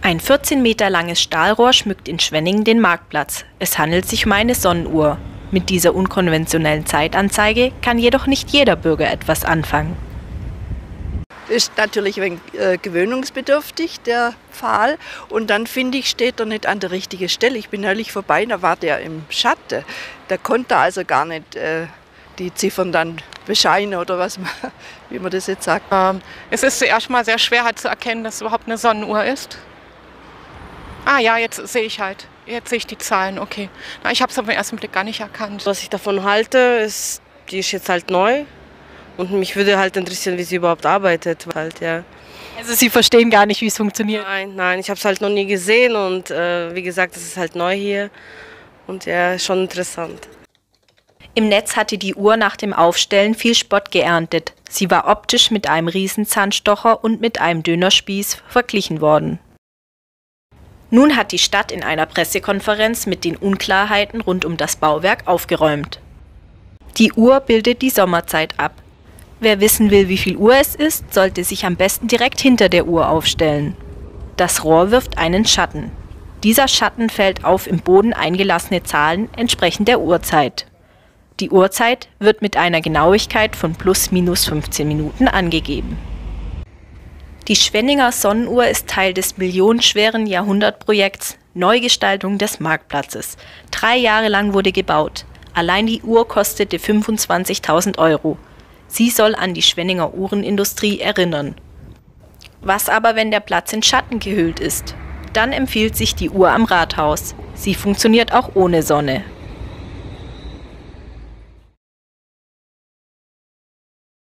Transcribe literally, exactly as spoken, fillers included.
Ein vierzehn Meter langes Stahlrohr schmückt in Schwenningen den Marktplatz. Es handelt sich um eine Sonnenuhr. Mit dieser unkonventionellen Zeitanzeige kann jedoch nicht jeder Bürger etwas anfangen. Ist natürlich ein wenig äh, gewöhnungsbedürftig, der Pfahl. Und dann finde ich, steht er nicht an der richtigen Stelle. Ich bin neulich vorbei, da war der im Schatten. Da konnte also gar nicht äh, die Ziffern dann bescheinen oder was man, wie man das jetzt sagt. Ähm, es ist zuerst mal sehr schwer halt zu erkennen, dass es überhaupt eine Sonnenuhr ist. Ah ja, jetzt sehe ich halt. Jetzt sehe ich die Zahlen, okay. Na, ich habe es auf den ersten Blick gar nicht erkannt. Was ich davon halte, ist, die ist jetzt halt neu. Und mich würde halt interessieren, wie sie überhaupt arbeitet. Halt, ja. Also Sie verstehen gar nicht, wie es funktioniert? Nein, nein, ich habe es halt noch nie gesehen und äh, wie gesagt, es ist halt neu hier und ja, schon interessant. Im Netz hatte die Uhr nach dem Aufstellen viel Spott geerntet. Sie war optisch mit einem Riesenzahnstocher und mit einem Dönerspieß verglichen worden. Nun hat die Stadt in einer Pressekonferenz mit den Unklarheiten rund um das Bauwerk aufgeräumt. Die Uhr bildet die Sommerzeit ab. Wer wissen will, wie viel Uhr es ist, sollte sich am besten direkt hinter der Uhr aufstellen. Das Rohr wirft einen Schatten. Dieser Schatten fällt auf im Boden eingelassene Zahlen entsprechend der Uhrzeit. Die Uhrzeit wird mit einer Genauigkeit von plus minus fünfzehn Minuten angegeben. Die Schwenninger Sonnenuhr ist Teil des millionenschweren Jahrhundertprojekts Neugestaltung des Marktplatzes. Drei Jahre lang wurde gebaut. Allein die Uhr kostete fünfundzwanzigtausend Euro. Sie soll an die Schwenninger Uhrenindustrie erinnern. Was aber, wenn der Platz in Schatten gehüllt ist? Dann empfiehlt sich die Uhr am Rathaus. Sie funktioniert auch ohne Sonne.